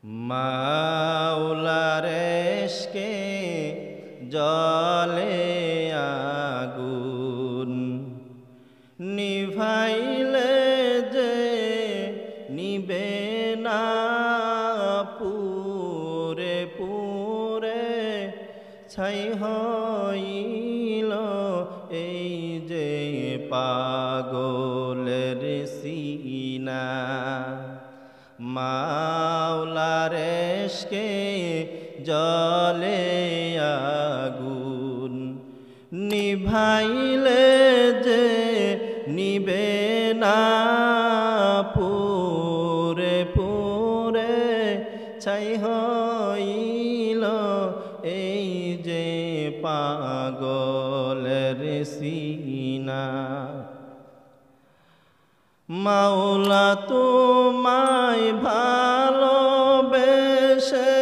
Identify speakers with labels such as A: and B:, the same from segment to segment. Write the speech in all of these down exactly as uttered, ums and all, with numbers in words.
A: মাওলার ইশকে জ্বলে আগুন, নিভাইলে যে নিবে না, পুরে পুরে ছাই হইল এই যে পাগলের সিনা। মাওলার ইশকে জ্বলে আগুন, নিভাইলে যে নিবে না, পুরে পুরে ছাই হইল এই যে পাগলের সিনা। মাওলা তোমায় ভালোবেসে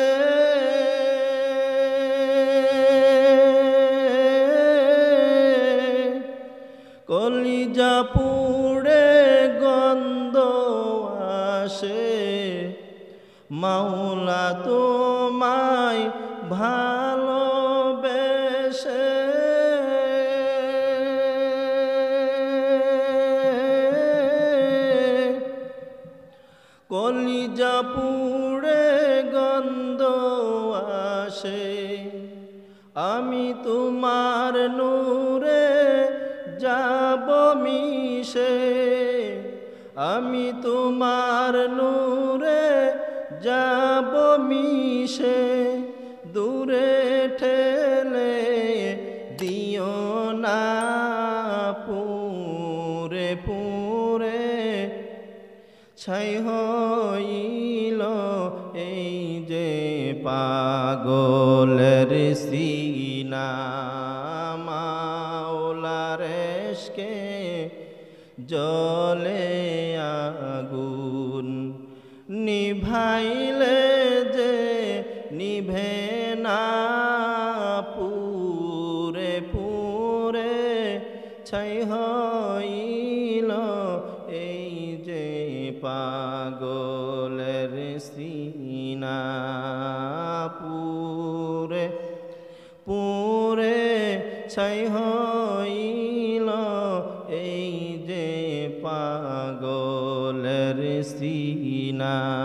A: কলিজা পুড়ে গন্ধ আসে, মাওলা তোমায় ভালোবেসে কলিজা পুড়ে গন্ধ আসে। আমি তোমার নূরে যাব মিশে, আমি তোমার নূরে যাব মিশে, দূরে ঠেলে দিও না, পুরে পুরে ছাই হইল এই যে পাগলের সিনা। মাওলার ইশকে জ্বলে আগুন, নিভাইলে যে নিভে না, পুরে পুরে ছাই হইল এই যে পাগলের সিনা। পুরে পুরে ছাই হইল এই যে পাগলের সিনা।